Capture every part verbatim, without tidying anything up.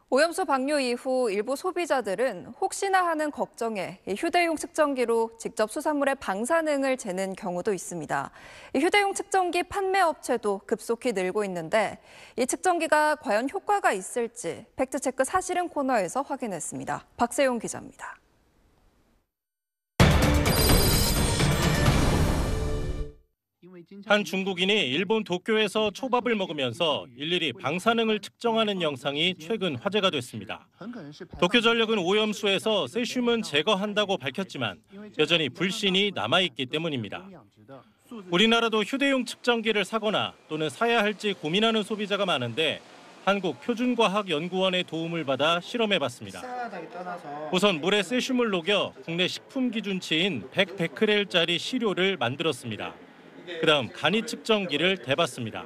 오염수 방류 이후 일부 소비자들은 혹시나 하는 걱정에 휴대용 측정기로 직접 수산물의 방사능을 재는 경우도 있습니다. 휴대용 측정기 판매 업체도 급속히 늘고 있는데 이 측정기가 과연 효과가 있을지 팩트체크 사실은 코너에서 확인했습니다. 박세용 기자입니다. 한 중국인이 일본 도쿄에서 초밥을 먹으면서 일일이 방사능을 측정하는 영상이 최근 화제가 됐습니다. 도쿄전력은 오염수에서 세슘은 제거한다고 밝혔지만 여전히 불신이 남아있기 때문입니다. 우리나라도 휴대용 측정기를 사거나 또는 사야 할지 고민하는 소비자가 많은데 한국표준과학연구원의 도움을 받아 실험해봤습니다. 우선 물에 세슘을 녹여 국내 식품 기준치인 백 베크렐짜리 시료를 만들었습니다. 그다음 간이 측정기를 대봤습니다.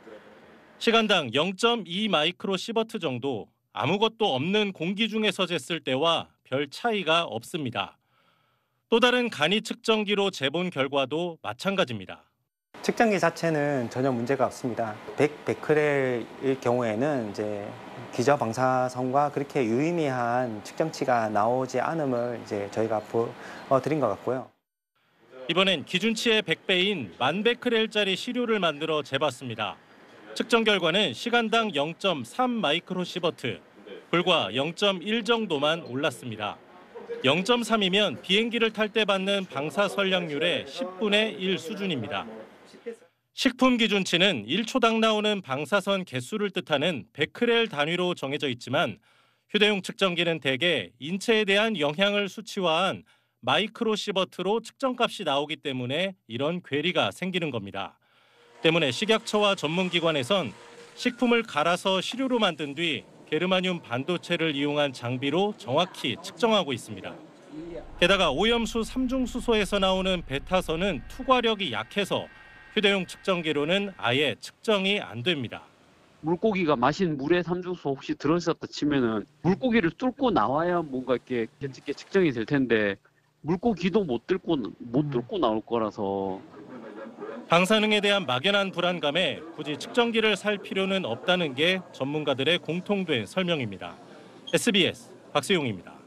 시간당 영 점 이 마이크로 시버트 정도, 아무것도 없는 공기 중에서 쟀을 때와 별 차이가 없습니다. 또 다른 간이 측정기로 재본 결과도 마찬가지입니다. 측정기 자체는 전혀 문제가 없습니다. 백 베크렐일 경우에는 이제 기저 방사선과 그렇게 유의미한 측정치가 나오지 않음을 이제 저희가 보여드린 것 같고요. 이번엔 기준치의 백 배인 만 베크렐짜리 시료를 만들어 재봤습니다. 측정 결과는 시간당 영 점 삼 마이크로 시버트, 불과 영 점 일 정도만 올랐습니다. 영 점 삼이면 비행기를 탈 때 받는 방사선량률의 십분의 일 수준입니다. 식품 기준치는 일 초당 나오는 방사선 개수를 뜻하는 베크렐 단위로 정해져 있지만 휴대용 측정기는 대개 인체에 대한 영향을 수치화한 마이크로 시버트로 측정값이 나오기 때문에 이런 괴리가 생기는 겁니다. 때문에 식약처와 전문기관에선 식품을 갈아서 시료로 만든 뒤 게르마늄 반도체를 이용한 장비로 정확히 측정하고 있습니다. 게다가 오염수 삼중수소에서 나오는 베타선은 투과력이 약해서 휴대용 측정기로는 아예 측정이 안 됩니다. 물고기가 마신 물에 삼중수소 혹시 들어있었다 치면은 물고기를 뚫고 나와야 뭔가 이렇게 괜찮게 측정이 될 텐데 물고기도 못 뚫고 못 뚫고 나올 거라서 방사능에 대한 막연한 불안감에 굳이 측정기를 살 필요는 없다는 게 전문가들의 공통된 설명입니다. 에스비에스 박세용입니다.